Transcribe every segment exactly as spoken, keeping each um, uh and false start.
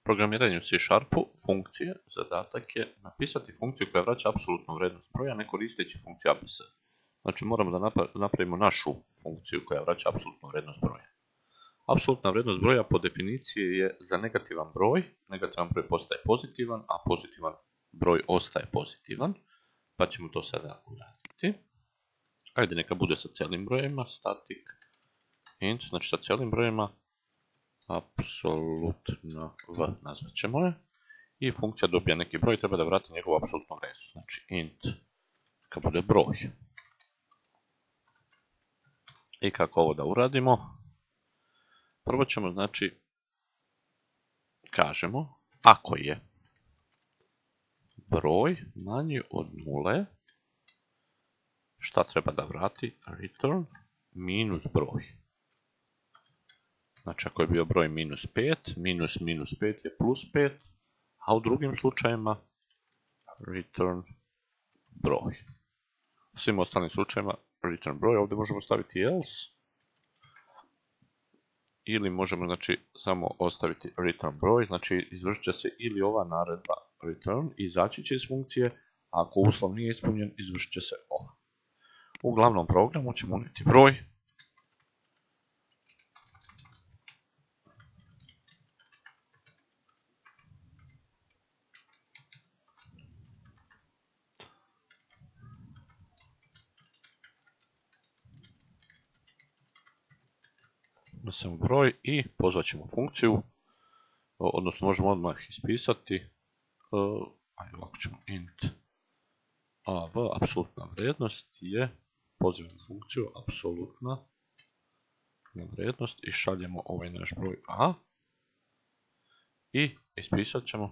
programiranju C Sharpu funkcije, zadatak je napisati funkciju koja vraća apsolutnu vrijednost broja ne koristeći funkciju A B S. Znači moramo da napravimo našu funkciju koja vraća apsolutnu vrijednost broja. Apsolutna vrijednost broja po definiciji je za negativan broj, negativan broj postaje pozitivan, a pozitivan broj ostaje pozitivan, pa ćemo to sada uraditi. Ajde, neka bude sa cijelim brojevima, static int, znači sa cijelim brojevima, apsolutna v nazvat ćemo je, i funkcija dobija neki broj, treba da vrati njegovu apsolutnu vrijednost, znači int neka bude broj. I kako ovo da uradimo? Prvo ćemo, znači, kažemo, ako je broj manji od nule, šta treba da vrati? Return minus broj. Znači, ako je bio broj minus pet, minus minus pet je plus pet, a u drugim slučajima return broj. U svim ostalim slučajima return broj, ovdje možemo staviti else, ili možemo, znači, samo ostaviti return broj, znači izvršit će se ili ova naredba return, izaći će iz funkcije, a ako uslov nije ispunjen, izvršit će se ova. U glavnom programu ćemo unijeti broj, unesemo broj i pozvat ćemo funkciju, odnosno možemo odmah ispisati, ajde ovako ćemo int av, apsolutna vrijednost je, pozivamo funkciju apsolutna vrijednost i šaljemo ovaj naš broj a i ispisat ćemo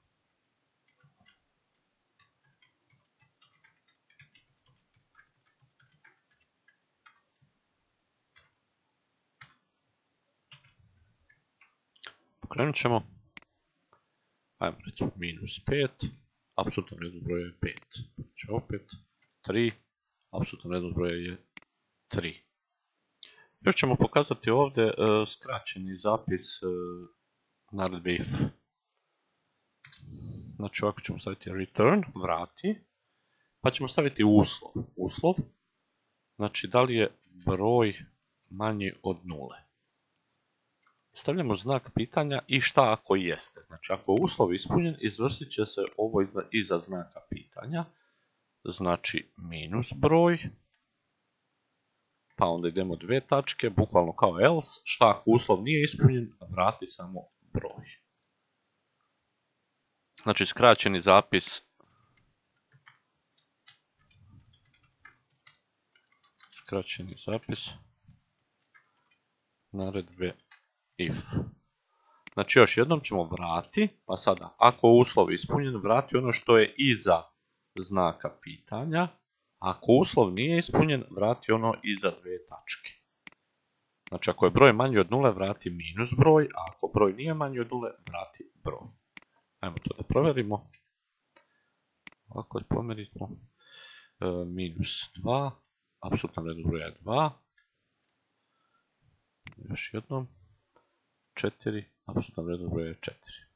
pokrenut ćemo, ajmo recimo minus pet, apsolutna vrijednost broja je pet, znači opet tri, apsolutna vrijednost broja je tri. Još ćemo pokazati ovdje uh, skraćeni zapis uh, naredbe if. Znači ovako ćemo staviti return, vrati, pa ćemo staviti uslov. Uslov, znači da li je broj manji od nule. Stavljamo znak pitanja i šta ako jeste. Znači ako je uslov ispunjen, izvršit će se ovo iza, iza znaka pitanja. Znači minus broj. Pa onda idemo dvije tačke, bukvalno kao else. Šta ako uslov nije ispunjen, vrati samo broj. Znači skraćeni zapis. Skraćeni zapis naredbe if. Znači još jednom ćemo vrati, pa sada ako je uslov ispunjen, vrati ono što je iza znaka pitanja. Ako uslov nije ispunjen, vrati ono iza dvije tačke. Znači ako je broj manji od nule, vrati minus broj, a ako broj nije manji od nule, vrati broj. Ajmo to da provjerimo. Ovako da pomjerimo. E, minus dva, apsolutna vrijednost broja je dva. Još jednom. četiri, apsolutna vrijednost broja je četiri.